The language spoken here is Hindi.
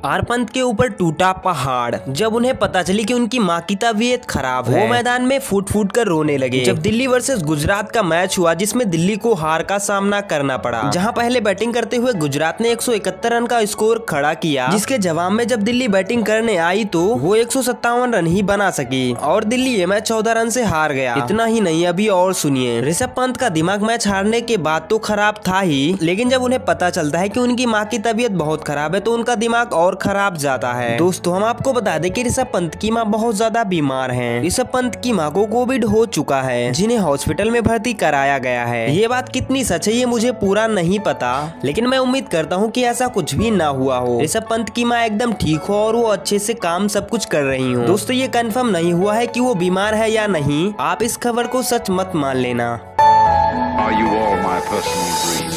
आर पंत के ऊपर टूटा पहाड़। जब उन्हें पता चली कि उनकी मां की तबीयत खराब है, वो मैदान में फूट फूट कर रोने लगे। जब दिल्ली वर्सेस गुजरात का मैच हुआ जिसमें दिल्ली को हार का सामना करना पड़ा, जहां पहले बैटिंग करते हुए गुजरात ने 171 रन का स्कोर खड़ा किया, जिसके जवाब में जब दिल्ली बैटिंग करने आई तो वो 157 रन ही बना सकी और दिल्ली ये मैच 14 रन से हार गया। इतना ही नहीं, अभी और सुनिए। ऋषभ पंत का दिमाग मैच हारने के बाद तो खराब था ही, लेकिन जब उन्हें पता चलता है कि उनकी मां की तबीयत बहुत खराब है तो उनका दिमाग और खराब जाता है। दोस्तों, हम आपको बता दें कि ऋषभ पंत की मां बहुत ज्यादा बीमार हैं। ऋषभ पंत की मां को कोविड हो चुका है, जिन्हें हॉस्पिटल में भर्ती कराया गया है। ये बात कितनी सच है ये मुझे पूरा नहीं पता, लेकिन मैं उम्मीद करता हूँ कि ऐसा कुछ भी ना हुआ हो। ऋषभ पंत की मां एकदम ठीक हो और वो अच्छे से काम सब कुछ कर रही हो। दोस्तों, ये कंफर्म नहीं हुआ है कि वो बीमार है या नहीं, आप इस खबर को सच मत मान लेना। Are you all my personal dreams?